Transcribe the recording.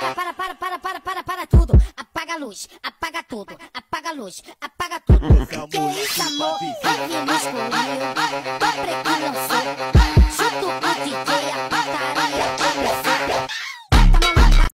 Para tudo. Apaga a luz, apaga tudo. Apaga a luz, apaga tudo. Que isso, amor? Aqui masculino. Tô preto, não sou. Chuto o DJ.